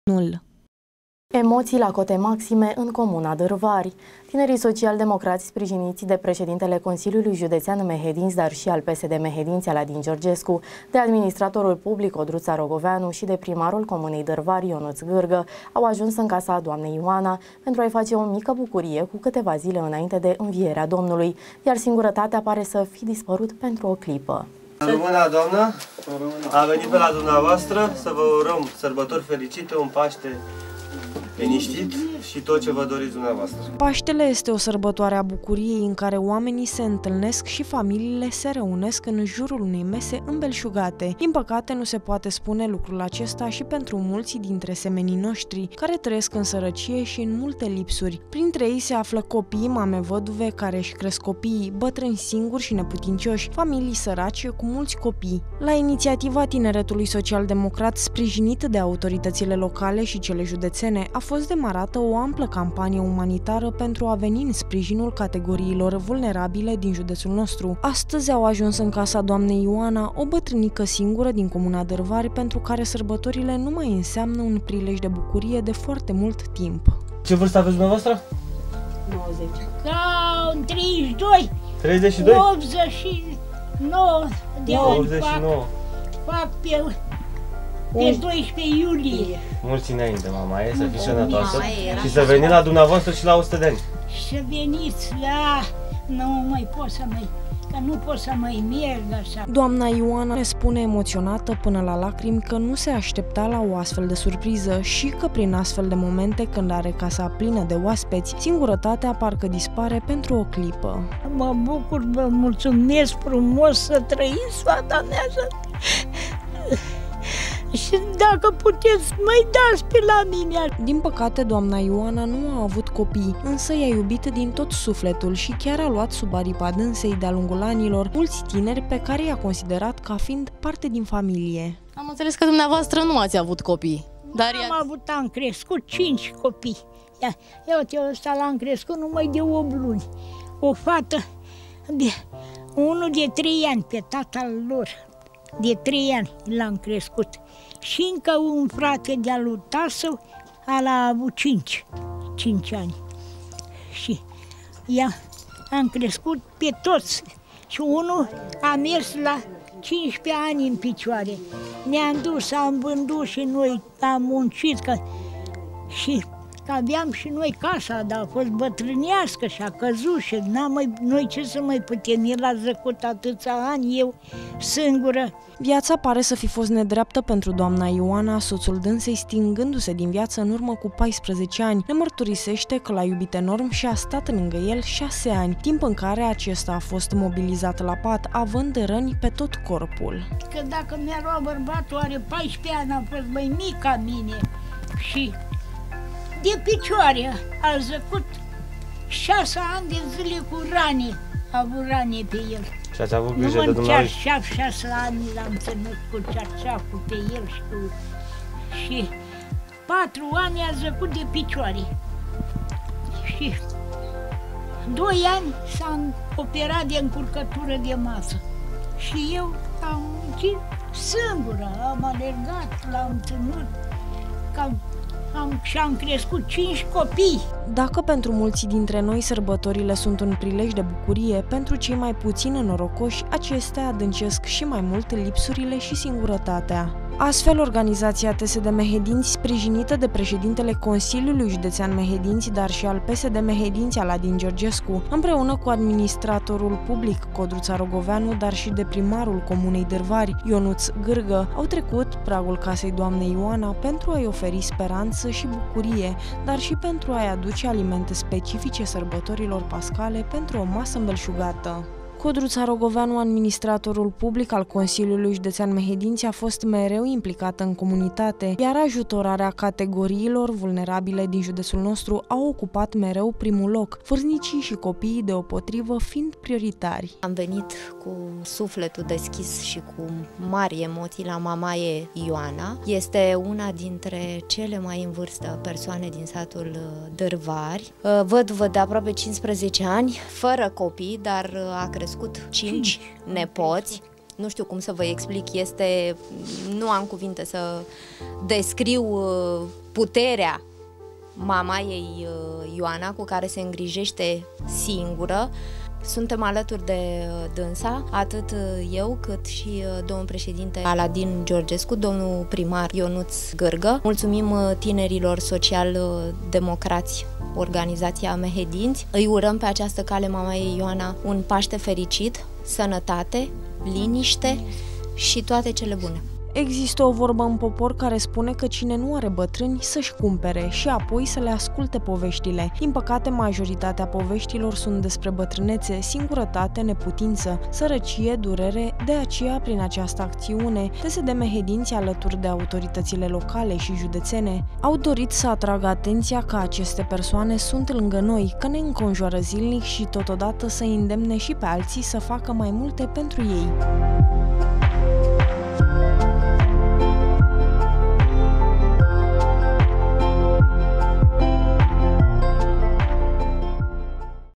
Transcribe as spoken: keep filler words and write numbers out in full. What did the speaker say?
Nul. Emoții la cote maxime în comuna Dârvari. Tinerii social-democrați sprijiniți de președintele Consiliului Județean Mehedinți, dar și al P S D Mehedinți, Aladin Georgescu, de administratorul public Codruța Rogoveanu și de primarul comunei Dârvari, Ionuț Gârgă, au ajuns în casa doamnei Ioana pentru a-i face o mică bucurie cu câteva zile înainte de învierea Domnului, iar singurătatea pare să fi dispărut pentru o clipă. Rămâna, doamnă, am venit pe la dumneavoastră să vă urăm sărbători fericite, un Paște liniștit și tot ce vă doriți dumneavoastră. Paștele este o sărbătoare a bucuriei în care oamenii se întâlnesc și familiile se reunesc în jurul unei mese îmbelșugate. Din păcate, nu se poate spune lucrul acesta și pentru mulți dintre semenii noștri, care trăiesc în sărăcie și în multe lipsuri. Printre ei se află copii, mame văduve care își cresc copiii, bătrâni singuri și neputincioși, familii sărace cu mulți copii. La inițiativa Tineretului Social-Democrat, sprijinită de autoritățile locale și cele județene, a fost demarată o amplă campanie umanitară pentru a veni în sprijinul categoriilor vulnerabile din județul nostru. Astăzi au ajuns în casa doamnei Ioana, o bătrânică singură din comuna Dârvari, pentru care sărbătorile nu mai înseamnă un prilej de bucurie de foarte mult timp. Ce vârstă aveți dumneavoastră? nouăzeci. Ca treizeci și doi. treizeci și doi? optzeci și nouă de ani optzeci și nouă. Fac, fac pe, pe doisprezece iulie. Mulți înainte, mama, e să fiți sănătoasă și să veniți la dumneavoastră și la o sută de ani. Și să veniți la... Nu mai pot să mai... Că nu pot să mai merg așa. Doamna Ioana ne spune emoționată până la lacrimi că nu se aștepta la o astfel de surpriză și că prin astfel de momente, când are casa plină de oaspeți, singurătatea parcă dispare pentru o clipă. Mă bucur, vă mulțumesc frumos, să trăiți, fata mea, să... Și dacă puteți, mai dați pe la mine. Din păcate, doamna Ioana nu a avut copii, însă i-a iubit din tot sufletul și chiar a luat sub aripa dânsei de-a lungul anilor mulți tineri pe care i-a considerat ca fiind parte din familie. Am înțeles că dumneavoastră nu ați avut copii. Dar am avut, am crescut cinci copii. Ia, ia uite, ăsta l-am crescut numai de opt luni. O fată, de, unul de trei ani pe tatăl lor. De trei ani l-am crescut. Și încă un frate de-a lui tasău, a avut cinci, cinci ani. Și ea, am crescut pe toți. Și unul a mers la cincisprezece ani în picioare. Ne-am dus, am vândut și noi, am muncit. Că... Și aveam și noi casa, dar a fost bătrânească și a căzut și n-am mai, noi ce să mai putem, el a zăcut atâția ani, eu singură. Viața pare să fi fost nedreaptă pentru doamna Ioana, soțul dânsei stingându-se din viață în urmă cu paisprezece ani. Ne mărturisește că l-a iubit enorm și a stat lângă el șase ani, timp în care acesta a fost mobilizat la pat, având răni pe tot corpul. Că dacă mi-a luat bărbatul, are paisprezece ani, a fost mai mic ca mine și de picioare a zăcut șase ani de zile cu rane, a avut rane pe el. Și ați avut grijă de dumneavoastră? Numai șase ani l-am ținut cu cearșaful pe el și, cu... și patru ani a zăcut de picioare. Și doi ani s-a operat de încurcătură de masă. Și eu am muncit singură, am alergat, l-am ținut, cam Am, și am crescut cinci copii. Dacă pentru mulți dintre noi sărbătorile sunt un prilej de bucurie, pentru cei mai puțin norocoși, acestea adâncesc și mai mult lipsurile și singurătatea. Astfel, organizația T S D Mehedinți, sprijinită de președintele Consiliului Județean Mehedinți, dar și al P S D Mehedinți, Aladin Georgescu, împreună cu administratorul public Codruța Rogoveanu, dar și de primarul comunei Dârvari, Ionuț Gârgă, au trecut pragul casei doamnei Ioana pentru a-i oferi speranță și bucurie, dar și pentru a-i aduce alimente specifice sărbătorilor pascale pentru o masă îmbelșugată. Codruța Rogoveanu, administratorul public al Consiliului Județean Mehedinți, a fost mereu implicată în comunitate, iar ajutorarea categoriilor vulnerabile din județul nostru a ocupat mereu primul loc, vârstnicii și copiii deopotrivă fiind prioritari. Am venit cu sufletul deschis și cu mari emoții la mamaie Ioana. Este una dintre cele mai în vârstă persoane din satul Dârvari. Văduvă de aproape cincisprezece ani, fără copii, dar a crescut cinci nepoți. Nu știu cum să vă explic, este, nu am cuvinte să descriu puterea mamaei Ioana, cu care se îngrijește singură. Suntem alături de dânsa, atât eu cât și domnul președinte Aladin Georgescu, domnul primar Ionuț Gârgă. Mulțumim tinerilor social-democrați, organizația Mehedinți. Îi urăm pe această cale mamaei Ioana un Paște fericit, sănătate, liniște și toate cele bune. Există o vorbă în popor care spune că cine nu are bătrâni să-și cumpere și apoi să le asculte poveștile. Din păcate, majoritatea poveștilor sunt despre bătrânețe, singurătate, neputință, sărăcie, durere. De aceea, prin această acțiune, T S D Mehedinți, alături de autoritățile locale și județene, au dorit să atragă atenția că aceste persoane sunt lângă noi, că ne înconjoară zilnic și totodată să îndemne și pe alții să facă mai multe pentru ei.